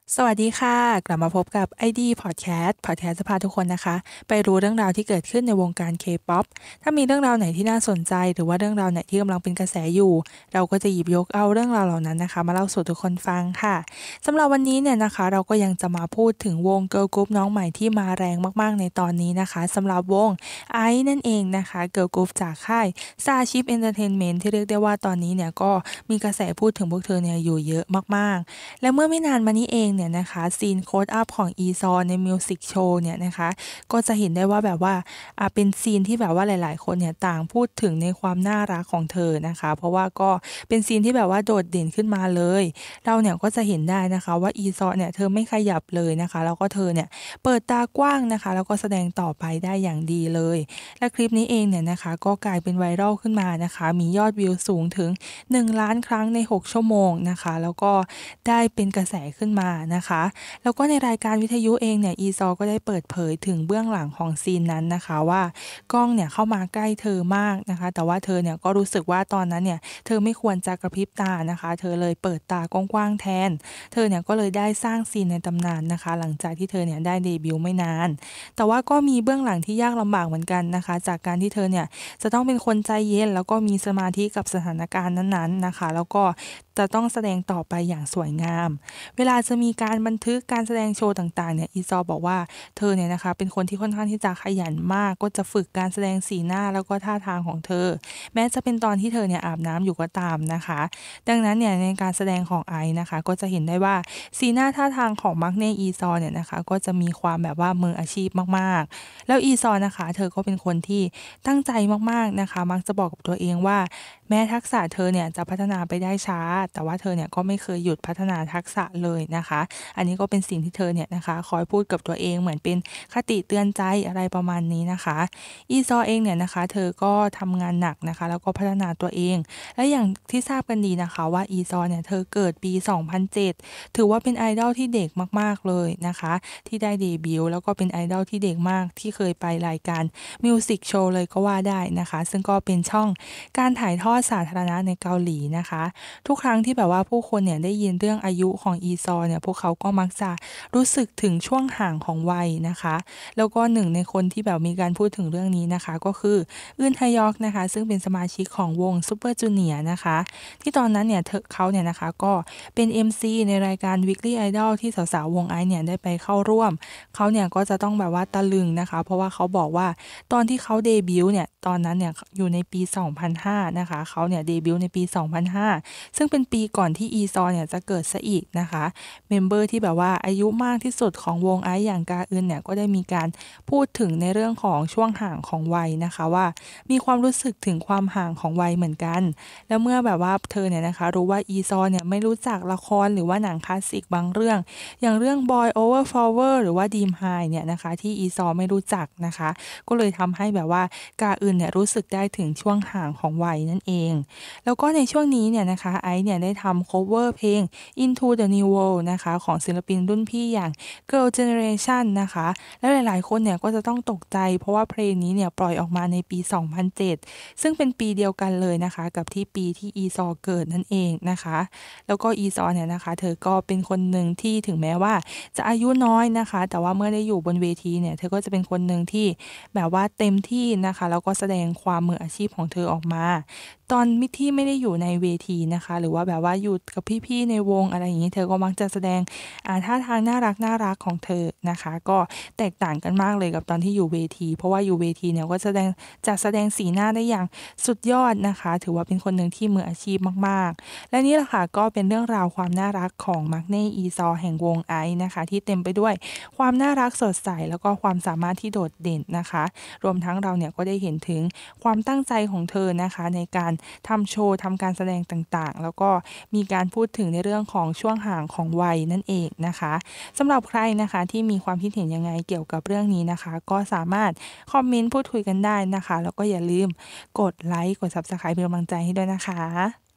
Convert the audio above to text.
สวัสดีค่ะกลับมาพบกับ ID Podcast จะพาทุกคนนะคะไปรู้เรื่องราวที่เกิดขึ้นในวงการ K-POP ถ้ามีเรื่องราวไหนที่น่าสนใจหรือว่าเรื่องราวไหนที่กำลังเป็นกระแสอยู่เราก็จะหยิบยกเอาเรื่องราวเหล่านั้นนะคะมาเล่าสู่ทุกคนฟังค่ะสำหรับวันนี้เนี่ยนะคะเราก็ยังจะมาพูดถึงวง Girl Group น้องใหม่ที่มาแรงมากๆในตอนนี้นะคะสำหรับวง IVE นั่นเองนะคะ Girl Group จากค่าย Starship Entertainment ที่เรียกได้ว่าตอนนี้เนี่ยก็มีกระแสพูดถึงพวกเธอเนี่ยอยู่เยอะมากๆ และเมื่อไม่นานมานี้เองเนี่ยนะคะซีนโค้ดอัพของ ESO ในมิวสิกโชว์เนี่ยนะคะก็จะเห็นได้ว่าแบบว่าเป็นซีนที่แบบว่าหลายๆคนเนี่ยต่างพูดถึงในความน่ารักของเธอนะคะเพราะว่าก็เป็นซีนที่แบบว่าโดดเด่นขึ้นมาเลยเราเนี่ยก็จะเห็นได้นะคะว่า ESO เนี่ยเธอไม่ขยับเลยนะคะแล้วก็เธอเนี่ยเปิดตากว้างนะคะแล้วก็แสดงต่อไปได้อย่างดีเลยและคลิปนี้เองเนี่ยนะคะก็กลายเป็น viral ขึ้นมานะคะมียอดวิวสูงถึง1,000,000ครั้งใน6ชั่วโมงนะคะแล้วก็ได้เป็นกระแสขึ้นมานะคะแล้วก็ในรายการวิทยุเองเนี่ย ESO ก็ได้เปิดเผยถึงเบื้องหลังของซีนนั้นนะคะว่ากล้องเนี่ยเข้ามาใกล้เธอมากนะคะแต่ว่าเธอเนี่ยก็รู้สึกว่าตอนนั้นเนี่ยเธอไม่ควรจะกระพริบตานะคะเธอเลยเปิดตากว้างๆแทนเธอเนี่ยก็เลยได้สร้างซีนในตำนานนะคะหลังจากที่เธอเนี่ยได้เดบิวต์ไม่นานแต่ว่าก็มีเบื้องหลังที่ยากลำบากเหมือนกันนะคะจากการที่เธอเนี่ยจะต้องเป็นคนใจเย็นแล้วก็มีสมาธิกับสถานการณ์นั้นๆนะคะแล้วก็จะต้องแสดงต่อไปอย่างสวยงามเวลาจะมีการบันทึกการแสดงโชว์ต่างๆเนี่ย ESO บอกว่าเธอเนี่ยนะคะเป็นคนที่ค่อนข้างที่จะขยันมากก็จะฝึกการแสดงสีหน้าแล้วก็ท่าทางของเธอแม้จะเป็นตอนที่เธอเนี่ยอาบน้ำอยู่ก็ตามนะคะดังนั้นเนี่ยในการแสดงของไอซ์นะคะก็จะเห็นได้ว่าสีหน้าท่าทางของมักเน่ ESO เนี่ยนะคะก็จะมีความแบบว่ามืออาชีพมากๆแล้ว ESO นะคะเธอก็เป็นคนที่ตั้งใจมากๆนะคะมักจะบอกกับตัวเองว่าแม้ทักษะเธอเนี่ยจะพัฒนาไปได้ช้าแต่ว่าเธอเนี่ยก็ไม่เคยหยุดพัฒนาทักษะเลยนะคะอันนี้ก็เป็นสิ่งที่เธอเนี่ยนะคะคอยพูดกับตัวเองเหมือนเป็นคติเตือนใจอะไรประมาณนี้นะคะ ESO เองเนี่ยนะคะเธอก็ทำงานหนักนะคะแล้วก็พัฒนาตัวเองและอย่างที่ทราบกันดีนะคะว่า ESO เนี่ยเธอเกิดปี 2007ถือว่าเป็นไอดอลที่เด็กมากๆเลยนะคะที่ได้เดบิวต์แล้วก็เป็นไอดอลที่เด็กมากที่เคยไปรายการมิวสิกโชว์เลยก็ว่าได้นะคะซึ่งก็เป็นช่องการถ่ายทอดสาธารณะในเกาหลีนะคะทุกครั้งที่แบบว่าผู้คนเนี่ยได้ยินเรื่องอายุของ ESO เนี่ยพวกเขาก็มักจะรู้สึกถึงช่วงห่างของวัยนะคะแล้วก็หนึ่งในคนที่แบบมีการพูดถึงเรื่องนี้นะคะก็คืออึนฮยอกนะคะซึ่งเป็นสมาชิกของวง Super Junior นะคะที่ตอนนั้นเนี่ยเขาเนี่ยนะคะก็เป็น MC ในรายการ Weekly Idol ที่สาวๆวง IVE เนี่ยได้ไปเข้าร่วมเขาเนี่ยก็จะต้องแบบว่าตะลึงนะคะเพราะว่าเขาบอกว่าตอนที่เขาเดบิวต์เนี่ยตอนนั้นเนี่ยอยู่ในปี 2005นะคะเขาเนี่ยเดบิวต์ในปี 2005ซึ่งเป็นปีก่อนที่ ESO เนี่ยจะเกิดเสียอีกนะคะเมมเบอร์ที่แบบว่าอายุมากที่สุดของวง IVE อย่างกาอึนเนี่ยก็ได้มีการพูดถึงในเรื่องของช่วงห่างของวัยนะคะว่ามีความรู้สึกถึงความห่างของวัยเหมือนกันแล้วเมื่อแบบว่าเธอเนี่ยนะคะรู้ว่า ESO เนี่ยไม่รู้จักละครหรือว่าหนังคลาสสิกบางเรื่องอย่างเรื่อง Boy Over Flower หรือว่า Dream High เนี่ยนะคะที่ ESO ไม่รู้จักนะคะก็เลยทำให้แบบว่ากาอึนเนี่ยรู้สึกได้ถึงช่วงห่างของวัยนั่นเองแล้วก็ในช่วงนี้เนี่ยนะคะไอซ์เนี่ยได้ทำ cover เพลง Into the New World นะคะของศิลปินรุ่นพี่อย่าง Girl Generation นะคะแล้วหลายๆคนเนี่ยก็จะต้องตกใจเพราะว่าเพลงนี้เนี่ยปล่อยออกมาในปี 2007ซึ่งเป็นปีเดียวกันเลยนะคะกับที่ปีที่ ESO เกิดนั่นเองนะคะแล้วก็ ESO เนี่ยนะคะเธอก็เป็นคนหนึ่งที่ถึงแม้ว่าจะอายุน้อยนะคะแต่ว่าเมื่อได้อยู่บนเวทีเนี่ยเธอก็จะเป็นคนหนึ่งที่แบบว่าเต็มที่นะคะแล้วก็แสดงความมืออาชีพของเธอออกมาตอนที่ไม่ได้อยู่ในเวทีนะคะหรือว่าแบบว่าอยู่กับพี่ๆในวงอะไรอย่างงี้เธอก็มักจะแสดงท่าทางน่ารักๆของเธอนะคะก็แตกต่างกันมากเลยกับตอนที่อยู่เวทีเพราะว่าอยู่เวทีเนี่ยก็จะแสดงสีหน้าได้อย่างสุดยอดนะคะถือว่าเป็นคนหนึ่งที่มืออาชีพมากๆและนี่แหละค่ะก็เป็นเรื่องราวความน่ารักของมักเน่ ESO แห่งวง IVE นะคะที่เต็มไปด้วยความน่ารักสดใสแล้วก็ความสามารถที่โดดเด่นนะคะรวมทั้งเราเนี่ยก็ได้เห็นถึงความตั้งใจของเธอนะคะในการทำโชว์ทำการแสดงต่างๆแล้วก็มีการพูดถึงในเรื่องของช่วงห่างของวัยนั่นเองนะคะสำหรับใครนะคะที่มีความคิดเห็นยังไงเกี่ยวกับเรื่องนี้นะคะก็สามารถคอมเมนต์พูดคุยกันได้นะคะแล้วก็อย่าลืมกดไลค์กด Subscribe เป็นกำลังใจให้ด้วยนะคะ